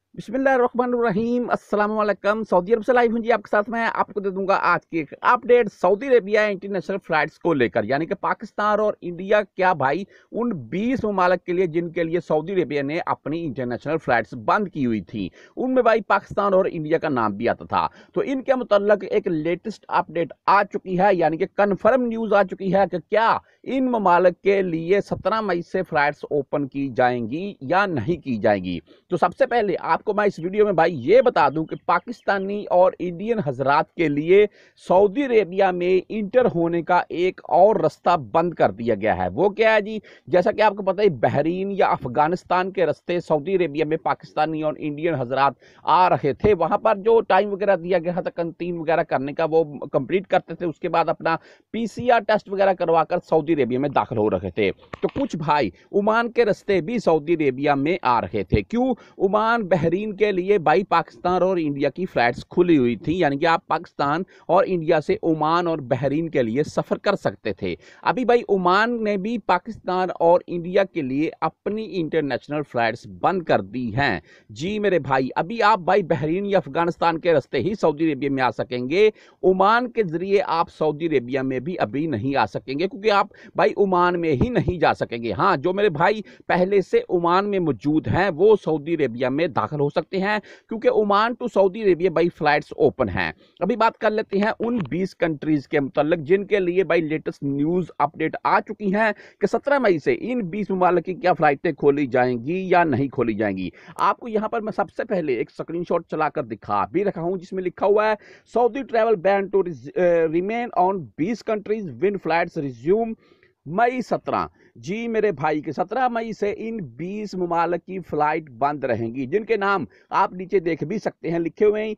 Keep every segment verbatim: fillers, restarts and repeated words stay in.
बिस्मिल्लाहिर्रहमानिर्रहीम अस्सलाम वालेकुम। सऊदी अरब से लाइव हूं जी आपके साथ। मैं आपको दे दूंगा आज की एक update Saudi Arabia international flights को लेकर, यानी कि पाकिस्तान और इंडिया क्या भाई उन बीस ममालिक के लिए जिनके लिए सऊदी अरेबिया ने अपनी इंटरनेशनल फ्लाइट्स बंद की हुई थी, उनमें भाई पाकिस्तान और इंडिया का नाम भी आता था। तो इनके मुतल्लक एक लेटेस्ट अपडेट आ चुकी है, यानी कि कन्फर्म न्यूज आ चुकी है कि क्या इन ममालिक के लिए सत्रह मई से फ्लाइट्स ओपन की जाएंगी या नहीं की जाएंगी। तो सबसे पहले आपको मैं इस वीडियो में भाई ये बता दूं कि पाकिस्तानी और इंडियन हजरात के लिए सऊदी अरेबिया में इंटर होने का एक और रास्ता बंद कर दिया गया है। वो क्या है जी? जैसा कि आपको पता है, बहरीन या अफगानिस्तान के रास्ते सऊदी अरेबिया में पाकिस्तानी और इंडियन हजरात आ रहे थे। वहां पर जो टाइम वगैरह दिया गया था कंटीन वगैरह करने का, वो कंप्लीट करते थे, उसके बाद अपना पीसीआर टेस्ट वगैरह करवाकर सऊदी अरेबिया में दाखिल हो रहे थे। तो कुछ भाई ओमान के रास्ते भी सऊदी अरेबिया में आ रहे थे। क्यों? ओमान बहरीन के लिए भाई पाकिस्तान और इंडिया की फ्लाइट्स खुली हुई थी, यानी कि आप पाकिस्तान और इंडिया से ओमान और बहरीन के लिए सफर कर सकते थे। अभी भाई ओमान ने भी पाकिस्तान और इंडिया के लिए अपनी इंटरनेशनल फ्लाइट्स बंद कर दी हैं। जी मेरे भाई, अभी आप भाई बहरीन या अफगानिस्तान के रास्ते ही सऊदी अरेबिया में आ सकेंगे। ओमान के जरिए आप सऊदी अरेबिया में भी अभी नहीं आ सकेंगे, क्योंकि आप भाई ओमान में ही नहीं जा सकेंगे। हाँ, जो मेरे भाई पहले से ओमान में मौजूद हैं वो सऊदी अरेबिया में दाखिल हो सकते हैं, क्योंकि ओमान टू सऊदी अरेबिया भाई फ्लाइट्स ओपन हैं। अभी बात कर लेते हैं उन बीस कंट्रीज के मुतल्लिक जिनके लिए भाई लेटेस्ट न्यूज अपडेट आ चुकी है कि सत्रह मई से इन बीस ममालिक की क्या फ्लाइटें खोली जाएंगी या नहीं खोली जाएंगी। आपको यहां पर मैं सबसे पहले एक स्क्रीनशॉट चलाकर दिखा भी रखा हूं, जिसमें लिखा हुआ है Saudi travel ban to remain on बीस countries when flights resume May सत्रह। जी मेरे भाई के सत्रह मई से इन बीस ममालिक की फ्लाइट बंद रहेंगी, जिनके नाम आप नीचे देख भी सकते हैं लिखे हुए हैं।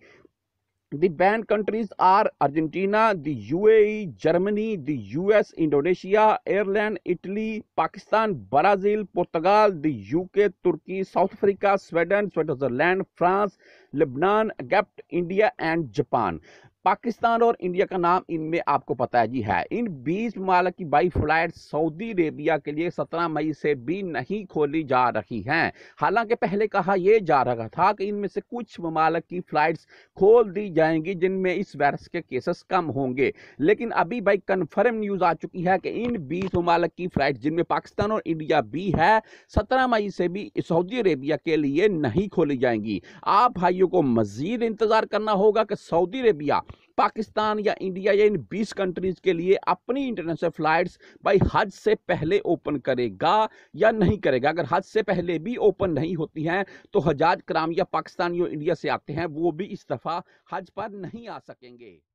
The banned countries are Argentina, the U A E, Germany, the U S, Indonesia, Ireland, Italy, Pakistan, Brazil, Portugal, the U K, Turkey, South Africa, Sweden, Switzerland, France, Lebanon, Egypt, India and Japan। Pakistan और India का नाम इनमें आपको पता है जी है। इन बीस ममालिक की बाई फ्लाइट सऊदी अरेबिया के लिए सत्रह मई से भी नहीं खोली जा रही हैं। हालांकि पहले कहा यह जा रहा था कि इनमें से कुछ ममालिक की फ्लाइट्स खोल दी जाएंगी जिनमें इस वायरस के केसेस कम होंगे, लेकिन अभी भाई कंफर्म न्यूज आ चुकी है कि इन बीस ममालिक की फ्लाइट जिनमें पाकिस्तान और इंडिया भी है, सत्रह मई से भी सऊदी अरेबिया के लिए नहीं खोली जाएंगी। आप भाइयों को मजीद इंतजार करना होगा कि सऊदी अरेबिया पाकिस्तान या इंडिया या इन बीस कंट्रीज के लिए अपनी इंटरनेशनल फ्लाइट्स भाई हज से पहले ओपन करेगा या नहीं करेगा। अगर हज से पहले भी ओपन नहीं होती हैं तो हजाज कराम या पाकिस्तान या इंडिया से आते हैं वो भी इस दफा हज पर नहीं आ सकेंगे।